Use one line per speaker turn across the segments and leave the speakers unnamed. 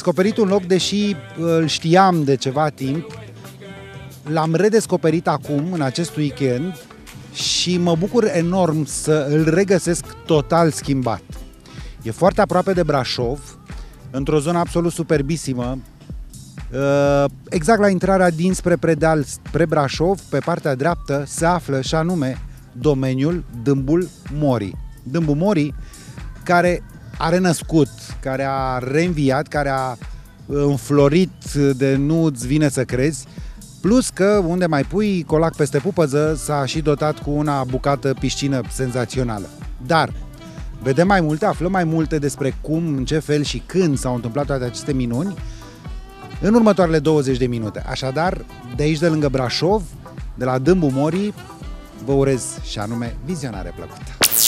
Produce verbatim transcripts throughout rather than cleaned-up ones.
descoperit un loc, deși îl știam de ceva timp. L-am redescoperit acum, în acest weekend, și mă bucur enorm să îl regăsesc total schimbat. E foarte aproape de Brașov, într-o zonă absolut superbisimă, exact la intrarea dinspre Predeal, spre Brașov, pe partea dreaptă, se află și anume domeniul Dâmbul Morii. Dâmbul Morii, care a renăscut, care a reînviat, care a înflorit de nu-ți vine să crezi, plus că unde mai pui colac peste pupăză s-a și dotat cu una bucată piscină senzațională. Dar vedem mai multe, aflăm mai multe despre cum, în ce fel și când s-au întâmplat toate aceste minuni în următoarele douăzeci de minute. Așadar, de aici, de lângă Brașov, de la Dâmbul Morii, vă urez și anume vizionare plăcută.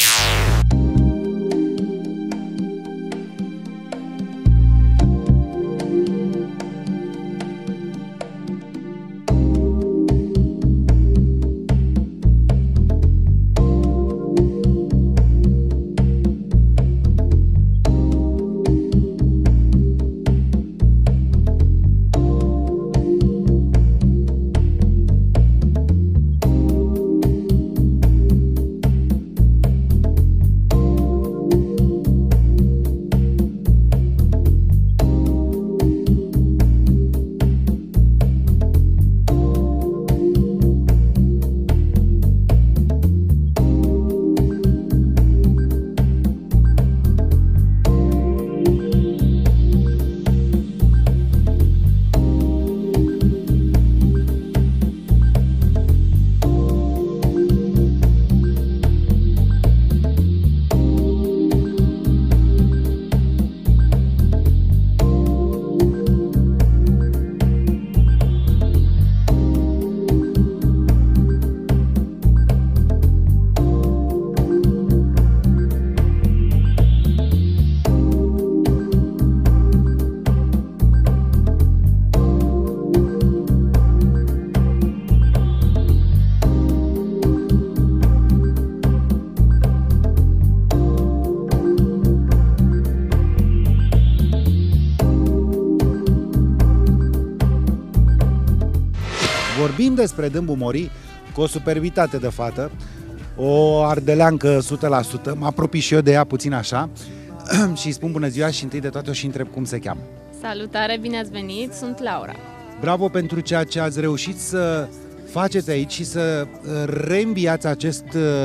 Vorbim despre Dâmbul Morii cu o superbitate de fată, o ardeleancă o sută la sută, mă apropii și eu de ea puțin așa și îi spun bună ziua și întâi de toate o și întreb cum se cheamă.
Salutare, bine ați venit, sunt Laura.
Bravo pentru ceea ce ați reușit să faceți aici și să reînviați acest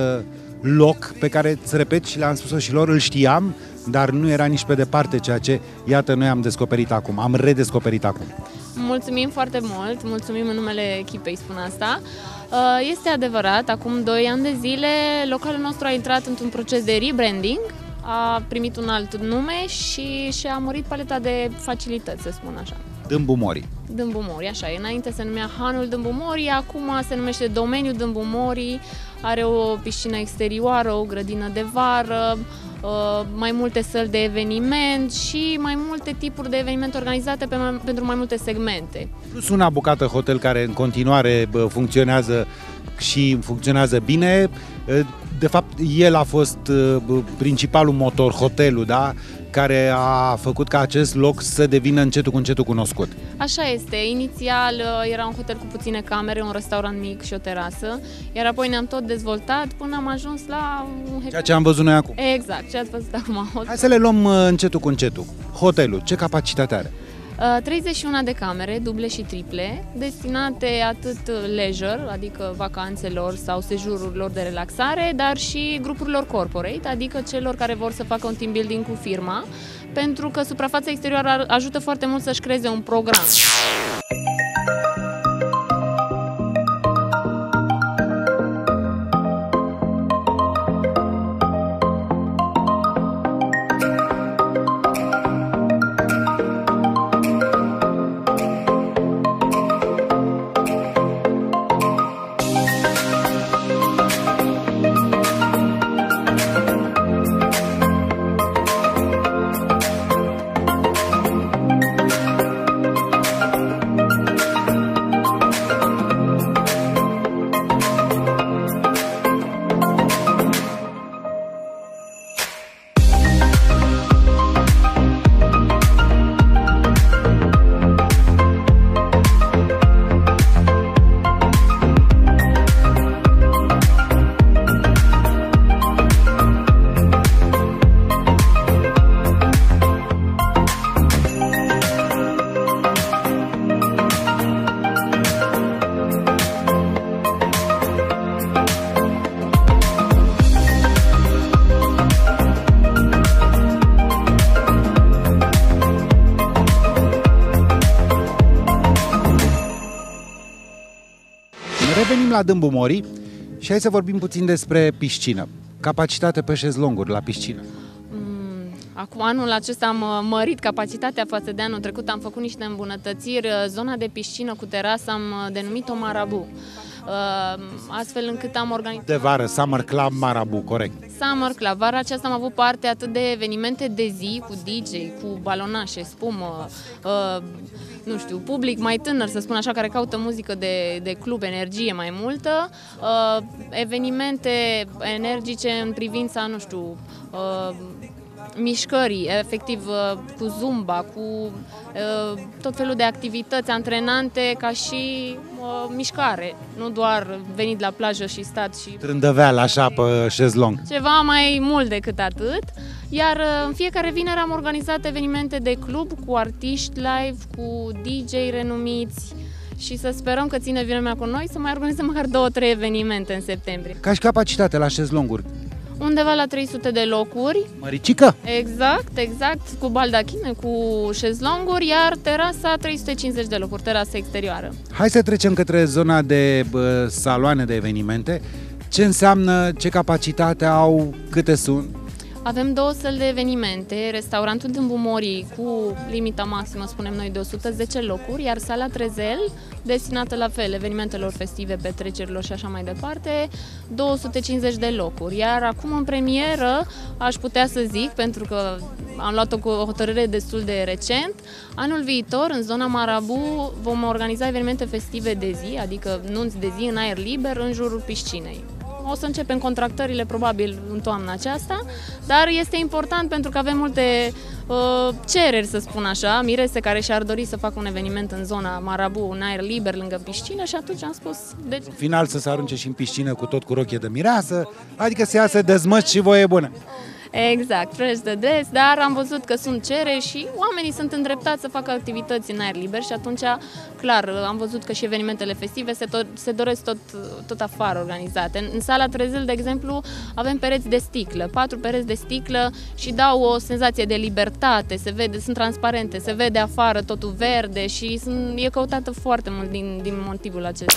loc pe care, îți repet și le-am spus-o și lor, îl știam, dar nu era nici pe departe ceea ce, iată, noi am descoperit acum, am redescoperit acum.
Mulțumim foarte mult, mulțumim în numele echipei, spun asta. Este adevărat, acum doi ani de zile localul nostru a intrat într-un proces de rebranding, a primit un alt nume și și-a mărit paleta de facilități, să spun așa.
Dâmbul Morii.
Dâmbul Morii, așa e. Înainte se numea Hanul Dâmbul Morii, acum se numește Domeniul Dâmbul Morii, are o piscină exterioară, o grădină de vară, mai multe săli de eveniment și mai multe tipuri de evenimente organizate pe mai, pentru mai multe segmente.
Plus una bucată hotel care în continuare funcționează și funcționează bine. De fapt, el a fost principalul motor, hotelul, da? Care a făcut ca acest loc să devină încetul cu încetul cunoscut.
Așa este. Inițial era un hotel cu puține camere, un restaurant mic și o terasă, iar apoi ne-am tot dezvoltat până am ajuns la un...
Ceea ce am văzut noi acum.
Exact, ce ați văzut acum.
Hai să le luăm încetul cu încetul. Hotelul, ce capacitate are?
treizeci și unu de camere, duble și triple, destinate atât leisure, adică vacanțelor sau sejururilor de relaxare, dar și grupurilor corporate, adică celor care vor să facă un team building cu firma, pentru că suprafața exterioară ajută foarte mult să-și creeze un program.
Revenim la Dâmbu Mori și hai să vorbim puțin despre piscină. Capacitate pe șezlonguri la piscină.
Acum, anul acesta am mărit capacitatea față de anul trecut, am făcut niște îmbunătățiri. Zona de piscină cu terasă am denumit-o Marabu, astfel încât am organizat...
De vară, Summer Club Marabu, corect.
Summer Club. Vara aceasta am avut parte atât de evenimente de zi, cu D J, cu balonașe, spumă, nu știu, public mai tânăr, să spun așa, care caută muzică de, de club, energie mai multă, evenimente energice în privința, nu știu, mișcării, efectiv cu zumba, cu uh, tot felul de activități antrenante ca și uh, mișcare, nu doar venit la plajă și stat și...
Trândăveală așa pe șezlong.
Ceva mai mult decât atât, iar uh, în fiecare vineri am organizat evenimente de club cu artiști live, cu D J renumiți și să sperăm că ține vremea cu noi să mai organizăm măcar două, trei evenimente în septembrie.
Ca și capacitate la șezlonguri?
Undeva la trei sute de locuri.
Măricică?
Exact, exact, cu baldachine, cu șezlonguri, iar terasa trei sute cincizeci de locuri, terasa exterioară.
Hai să trecem către zona de bă, saloane de evenimente. Ce înseamnă, ce capacitate au, câte sunt?
Avem două săli de evenimente, restaurantul Dâmbu Mori cu limita maximă, spunem noi, de o sută zece locuri, iar sala Trezel, destinată la fel evenimentelor festive, petrecerilor și așa mai departe, două sute cincizeci de locuri. Iar acum în premieră, aș putea să zic, pentru că am luat o hotărâre destul de recent, anul viitor, în zona Marabu, vom organiza evenimente festive de zi, adică nunți de zi în aer liber, în jurul piscinei. O să începem contractările probabil în toamna aceasta, dar este important pentru că avem multe uh, cereri, să spun așa, mirese care și-ar dori să facă un eveniment în zona Marabu, în aer liber, lângă piscină, și atunci am spus... Deci...
În final să se arunce și în piscină cu tot cu rochie de mireasă, adică să iasă dezmăț și voie bună.
Exact, fresh de des, dar am văzut că sunt cereri și oamenii sunt îndreptați să facă activități în aer liber și atunci, clar, am văzut că și evenimentele festive se, tot, se doresc tot, tot afară organizate. În, în sala Trezel, de exemplu, avem pereți de sticlă, patru pereți de sticlă și dau o senzație de libertate, se vede, sunt transparente, se vede afară totul verde și sunt, e căutată foarte mult din, din motivul acesta.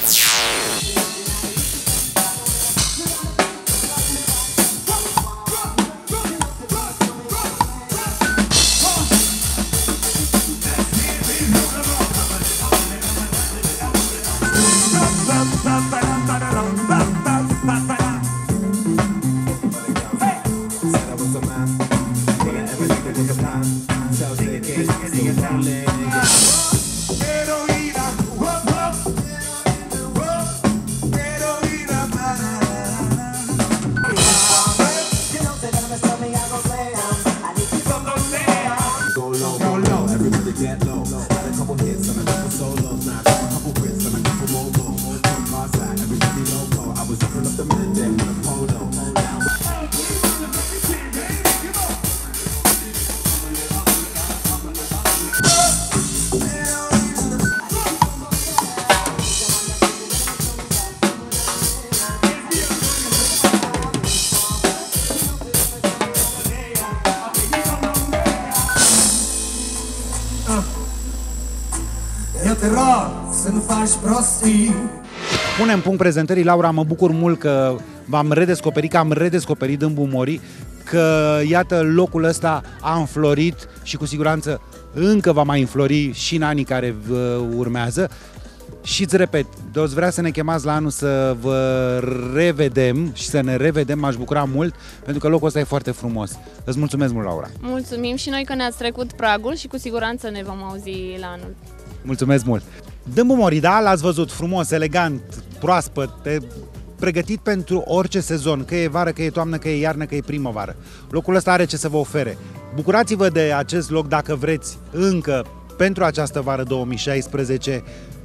Eu te rog să nu faci prostii.
Punem punct prezentării, Laura, mă bucur mult că v-am redescoperit, că am redescoperit Dâmbu Mori, că iată locul ăsta a înflorit și cu siguranță încă va mai înflori și în anii care urmează. Și îți repet, o vrea să ne chemați la anul să vă revedem și să ne revedem, m-aș bucura mult, pentru că locul ăsta e foarte frumos. Îți mulțumesc mult, Laura! Mulțumim
și noi că ne-ați trecut pragul și cu siguranță ne vom auzi la anul.
Mulțumesc mult! Dâmbu Mori, da, l-ați văzut, frumos, elegant, proaspăt, pregătit pentru orice sezon, că e vară, că e toamnă, că e iarnă, că e primăvară. Locul ăsta are ce să vă ofere. Bucurați-vă de acest loc dacă vreți încă pentru această vară două mii șaisprezece,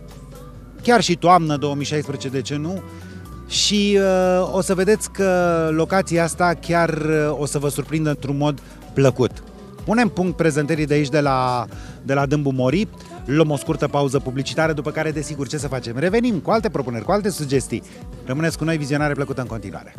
chiar și toamnă două mii șaisprezece, de ce nu? Și uh, o să vedeți că locația asta chiar uh, o să vă surprindă într-un mod plăcut. Punem punct prezentării de aici, de la, de la Dâmbu Mori, luăm o scurtă pauză publicitară, după care, desigur, ce să facem? Revenim cu alte propuneri, cu alte sugestii. Rămâneți cu noi, vizionare plăcută în continuare.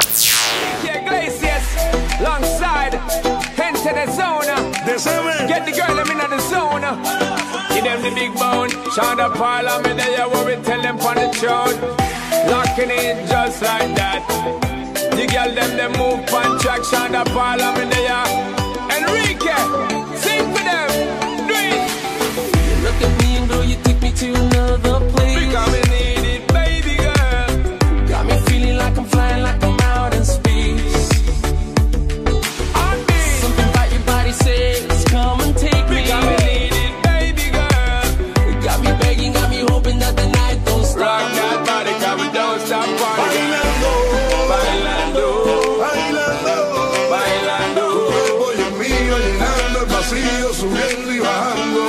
Give them the big bone, shout up parliament, they are what we tell them on the throne. locking in just like that. The girl them they move on track, Shonda Paul, I'm in there. Enrique, sing for them, do it.
You look at me and girl, you take me to another place.
Because me need it, baby girl.
Got me feeling like I'm flying, like I'm out in space. Something about your body says, come and take me.
Because me need it, baby girl.
Got me begging, got me hoping that the night don't stop.
Rock that body, cause we don't stop partying. Bailando,
Bailando,
bailando.
tu cuerpo y el mío llenando el vacío, subiendo y bajando.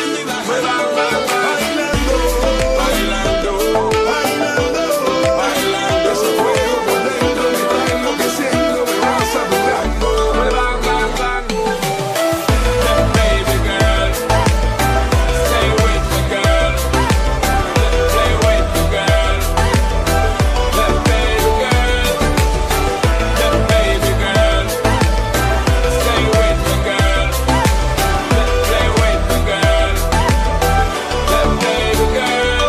Bailando,
Bailando,
bailando,
bailando.
ese fuego por dentro me está enloqueciendo, me va saturando.
Bang, bang, bang. That baby girl, stay with me, girl. Stay with me, girl. That baby girl, that baby girl, stay with me, girl. Stay with me, girl. That baby girl.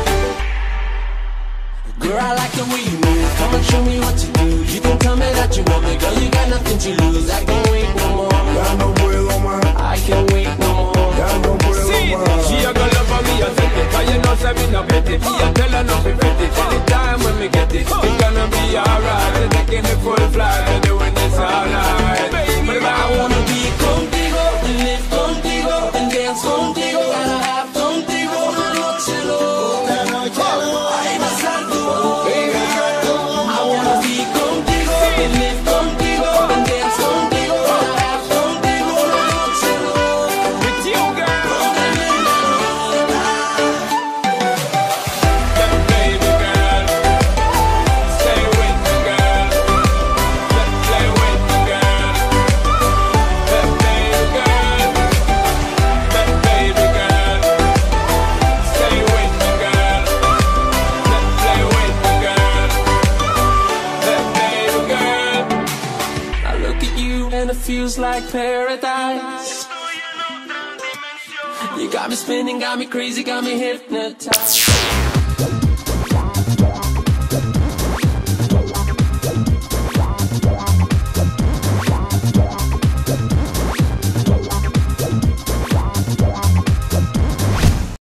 Girl, I like the way you move. Come and show me what you do. You can tell me that you want me, girl. You got nothing to lose. I can't wait no more.
Ya no puedo más,
I can't wait no more.
ya no puedo
See,
más.
she a go love for me a set it, 'cause you know say me no bet it. Me a tell her not to bet it. Anytime when me get it, it's gonna be alright. We're taking the full flight, we're doing this all night. But
I
I
wanna be contigo, live contigo, and dance contigo. Gotta have contigo una noche loca, noche loca. Ay, besar tu boca. I wanna be contigo, live contigo, and dance contigo. Gotta have contigo una noche loca.
with you, girl, that baby girl, stay with me, girl. Let play with me, girl. That baby girl, that baby girl, stay with me, girl. Let play with me, girl. That baby girl.
I look at you and it feels like paradise. You got me spinning, got me crazy, got me hypnotized.